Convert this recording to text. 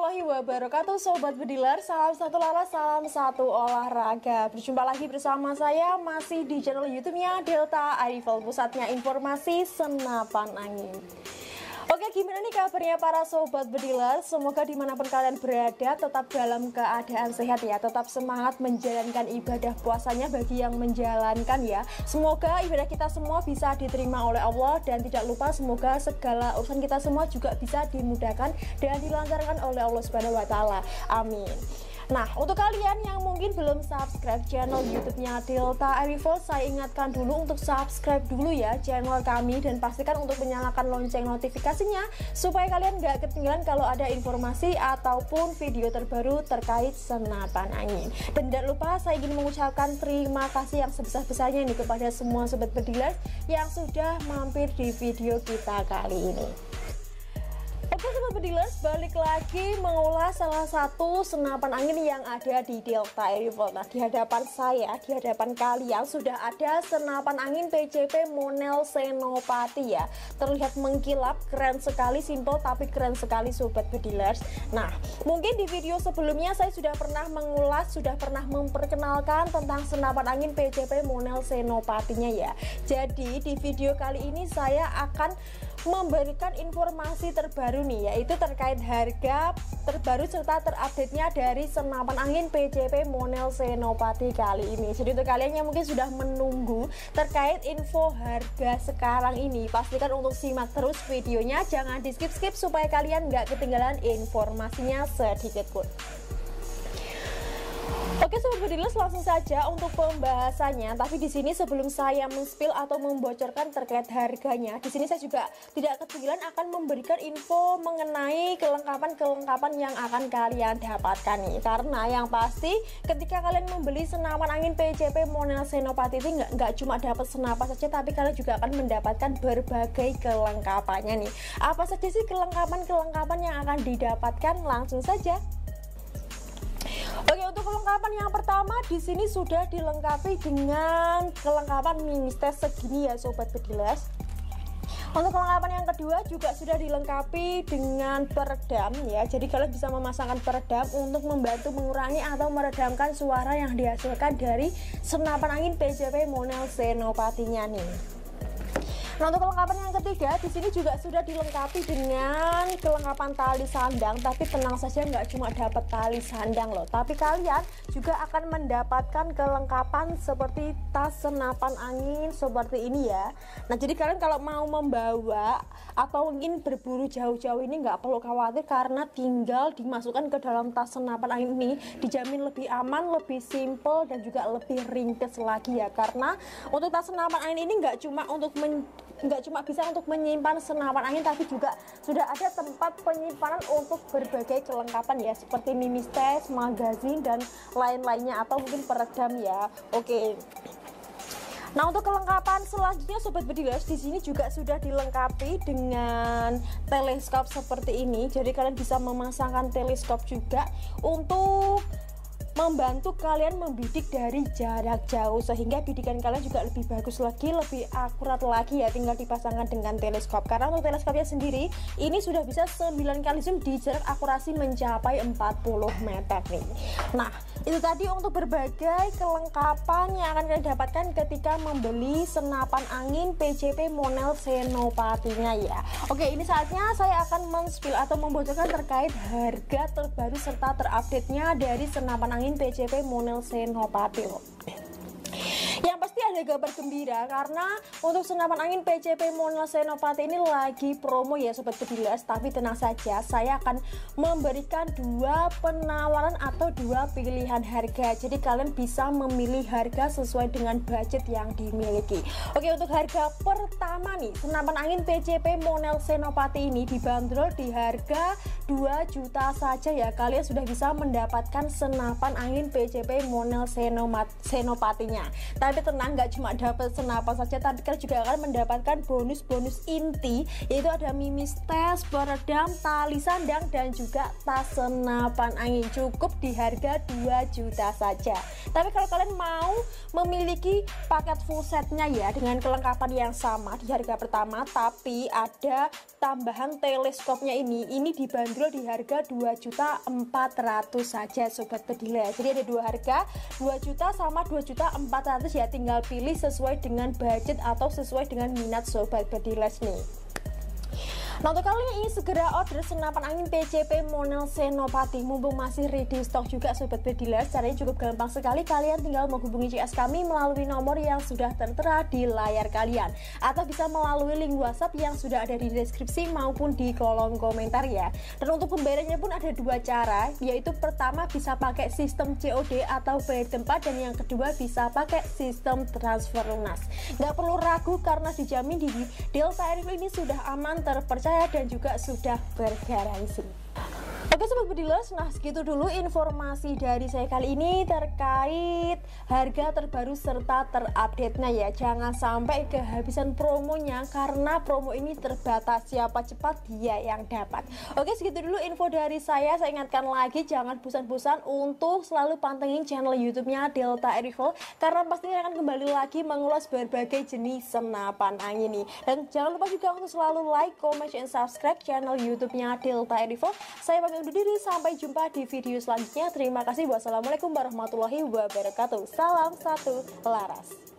warahmatullahi wabarakatuh. Sobat Bediler, salam satu laras, salam satu olahraga. Berjumpa lagi bersama saya masih di channel YouTube-nya Delta Arrival, pusatnya informasi senapan angin. Oke, gimana nih kabarnya para Sobat Bediler? Semoga dimanapun kalian berada tetap dalam keadaan sehat ya. Tetap semangat menjalankan ibadah puasanya bagi yang menjalankan ya. Semoga ibadah kita semua bisa diterima oleh Allah. Dan tidak lupa semoga segala urusan kita semua juga bisa dimudahkan dan dilancarkan oleh Allah Subhanahu wa Ta'ala. Amin. Nah, untuk kalian yang mungkin belum subscribe channel YouTube-nya Delta Arrival, saya ingatkan dulu untuk subscribe dulu ya channel kami dan pastikan untuk menyalakan lonceng notifikasinya supaya kalian nggak ketinggalan kalau ada informasi ataupun video terbaru terkait senapan angin. Dan tidak lupa saya ingin mengucapkan terima kasih yang sebesar-besarnya nih kepada semua sobat bediler yang sudah mampir di video kita kali ini. Oke sobat bedilers, balik lagi mengulas salah satu senapan angin yang ada di Delta Arrival. Nah, di hadapan saya, di hadapan kalian sudah ada senapan angin PCP Monel Senopati ya. Terlihat mengkilap, keren sekali, simple tapi keren sekali sobat bedilers. Nah, mungkin di video sebelumnya saya sudah pernah mengulas, sudah pernah memperkenalkan tentang senapan angin PCP Monel Senopatinya ya. Jadi di video kali ini saya akan memberikan informasi terbaru nih, yaitu terkait harga terbaru serta terupdate-nya dari senapan angin PCP Monel Senopati kali ini. Jadi untuk kalian yang mungkin sudah menunggu terkait info harga sekarang ini, pastikan untuk simak terus videonya, jangan di skip-skip supaya kalian nggak ketinggalan informasinya sedikit pun. Oke sobat bedilers, langsung saja untuk pembahasannya. Tapi di sini sebelum saya men-spill atau membocorkan terkait harganya, di sini saya juga tidak ketinggalan akan memberikan info mengenai kelengkapan yang akan kalian dapatkan nih. Karena yang pasti ketika kalian membeli senapan angin PCP Monel Senopati ini nggak cuma dapat senapan saja, tapi kalian juga akan mendapatkan berbagai kelengkapannya nih. Apa saja sih kelengkapan yang akan didapatkan? Langsung saja. Oke, untuk kelengkapan yang pertama di sini sudah dilengkapi dengan kelengkapan mini test segini ya sobat bedilers. Untuk kelengkapan yang kedua juga sudah dilengkapi dengan peredam ya. Jadi kalian bisa memasangkan peredam untuk membantu mengurangi atau meredamkan suara yang dihasilkan dari senapan angin PCP Monel Senopatinya nih. Nah, untuk kelengkapan yang ketiga di sini juga sudah dilengkapi dengan kelengkapan tali sandang, tapi tenang saja nggak cuma dapat tali sandang loh, tapi kalian juga akan mendapatkan kelengkapan seperti tas senapan angin seperti ini ya. Nah, jadi kalian kalau mau membawa atau ingin berburu jauh-jauh ini nggak perlu khawatir karena tinggal dimasukkan ke dalam tas senapan angin ini, dijamin lebih aman, lebih simple dan juga lebih ringkes lagi ya. Karena untuk tas senapan angin ini nggak cuma bisa untuk menyimpan senapan angin, tapi juga sudah ada tempat penyimpanan untuk berbagai kelengkapan ya, seperti mini stes, magazin dan lain-lainnya atau mungkin peredam ya. Oke. Nah, untuk kelengkapan selanjutnya sobat bedilers, di sini juga sudah dilengkapi dengan teleskop seperti ini. Jadi kalian bisa memasangkan teleskop juga untuk membantu kalian membidik dari jarak jauh sehingga bidikan kalian juga lebih bagus lagi, lebih akurat lagi ya, tinggal dipasangkan dengan teleskop. Karena untuk teleskopnya sendiri ini sudah bisa 9 kali zoom di jarak akurasi mencapai 40 meter nih. Nah, itu tadi untuk berbagai kelengkapan yang akan kalian dapatkan ketika membeli senapan angin PCP Monel Senopatinya ya. Oke, ini saatnya saya akan men-spill atau membocorkan terkait harga terbaru serta terupdate-nya dari senapan angin PCP Monel Senopati loh. Yang pasti ada kabar gembira karena untuk senapan angin PCP Monel Senopati ini lagi promo ya sobat bedilers. Tapi tenang saja, saya akan memberikan dua penawaran atau dua pilihan harga. Jadi kalian bisa memilih harga sesuai dengan budget yang dimiliki. Oke, untuk harga pertama nih, senapan angin PCP Monel Senopati ini dibanderol di harga 2 juta saja ya. Kalian sudah bisa mendapatkan senapan angin PCP Monel Senopatinya. Tapi tenang, nggak nggak cuma dapat senapan saja, tapi kalian juga akan mendapatkan bonus-bonus inti, yaitu ada mimis tes, peredam, tali sandang, dan juga tas senapan angin. Cukup di harga 2 juta saja. Tapi kalau kalian mau memiliki paket full setnya ya, dengan kelengkapan yang sama di harga pertama, tapi ada tambahan teleskopnya ini dibanderol di harga 2.400.000 saja sobat Bedila. Jadi ada dua harga, 2 juta sama 2.400.000 ya, tinggal pilih sesuai dengan budget atau sesuai dengan minat sobat Bediles nih. Nah, untuk kalian ingin segera order senapan angin PCP Monel Senopati, mumpung masih ready stock juga sobat Bediles, caranya cukup gampang sekali. Kalian tinggal menghubungi CS kami melalui nomor yang sudah tertera di layar kalian, atau bisa melalui link WhatsApp yang sudah ada di deskripsi maupun di kolom komentar ya. Dan untuk pembayarannya pun ada dua cara, yaitu pertama bisa pakai sistem COD atau bayar tempat, dan yang kedua bisa pakai sistem transfer lunas. Nggak perlu ragu karena dijamin di Delta Airflow ini sudah aman, terpercaya, dan juga sudah bergaransi. Oke sobat Bediles, nah segitu dulu informasi dari saya kali ini terkait harga terbaru serta terupdate-nya ya. Jangan sampai kehabisan promonya, karena promo ini terbatas, siapa cepat dia yang dapat. Oke, segitu dulu info dari saya. Saya ingatkan lagi, jangan bosan-bosan untuk selalu pantengin channel YouTube-nya Delta Airflow, karena pastinya akan kembali lagi mengulas berbagai jenis senapan angin ini. Dan jangan lupa juga untuk selalu like, comment, and subscribe channel YouTube-nya Delta Airflow. Saya pamit undur diri, sampai jumpa di video selanjutnya. Terima kasih. Wassalamualaikum warahmatullahi wabarakatuh. Salam satu laras.